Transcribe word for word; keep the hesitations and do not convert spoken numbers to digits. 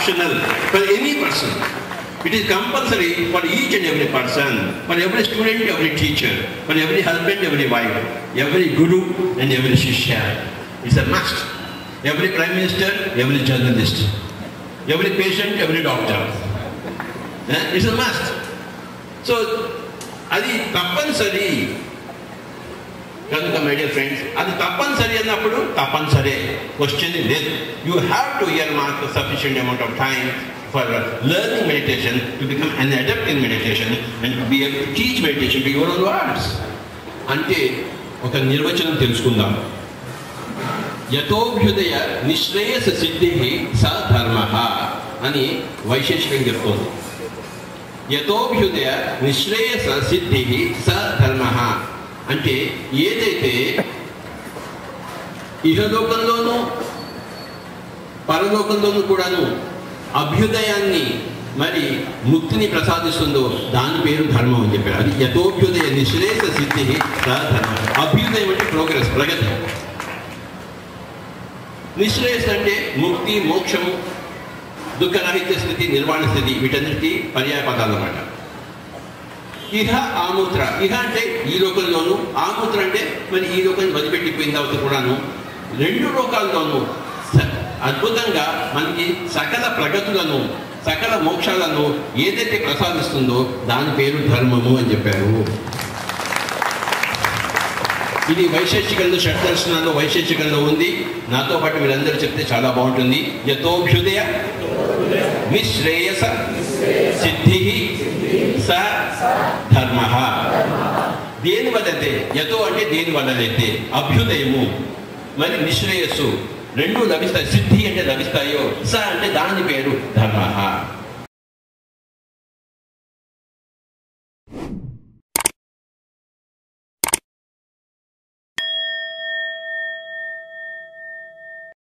optional for any person. It is compulsory for each and every person, for every student, every teacher, for every husband, every wife, every guru and every shishya. It's a must. Every prime minister, every journalist, every patient, every doctor. Eh? It's a must. So, adi tappanisari. Kanuka, my dear friends, adi tappanisari annappudu tappanisare. Question is this: you have to earmark a sufficient amount of time for learning meditation, to become an adept in meditation, and to be able to teach meditation to your own words. Ante oka nirvachanam telusukundam. యతోభ్యుదయ నిశ్రేయస సిద్ధి స ధర్మ అని వైశేషికం చెప్తోంది. యతోభ్యుదయ నిశ్రేయస సిద్ధి స ధర్మ అంటే ఏదైతే ఇహలోకంలోనూ పరలోకంలోనూ కూడాను అభ్యుదయాన్ని మరి ముక్తిని ప్రసాదిస్తుందో దాని పేరు ధర్మం అని చెప్పారు. అది యతోభ్యుదయ నిశ్రేయస సిద్ధి స ధర్మ. అభ్యుదయం అంటే ప్రోగ్రెస్, ప్రగతి. నిశ్రేయస్ అంటే ముక్తి, మోక్షము, దుఃఖరహిత స్థితి, నిర్వాణ స్థితి, వీటన్నిటి పర్యాయ పదాలు అన్నమాట. ఇహ ఆమూత్ర, ఇహ అంటే ఈ లోకంలోను, ఆమూత్ర అంటే మరి ఈ లోకాన్ని వదిలిపెట్టిపోయిన తర్వాత కూడాను రెండు లోకాల్లోనూ అద్భుతంగా మనకి సకల ప్రగతులను, సకల మోక్షాలను ఏదైతే ప్రసాదిస్తుందో దాని పేరు ధర్మము అని చెప్పారు. ఇది వైశేషికంలో, షట్దర్శనాల్లో వైశేషికంలో ఉంది. నాతో పాటు మీరందరూ చెప్తే చాలా బాగుంటుంది. యతోభ్యుదయ నిశ్రేయస సిద్ధి స ధర్మ. దేని వల్లైతే, యతో అంటే దేని వల్లైతే అభ్యుదయము మరి నిశ్రేయస్సు రెండు లభిస్తాయి, సిద్ధి అంటే లభిస్తాయో, స అంటే దాని పేరు ధర్మ.